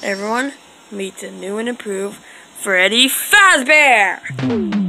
Everyone, meet the new and improved Freddy Fazbear!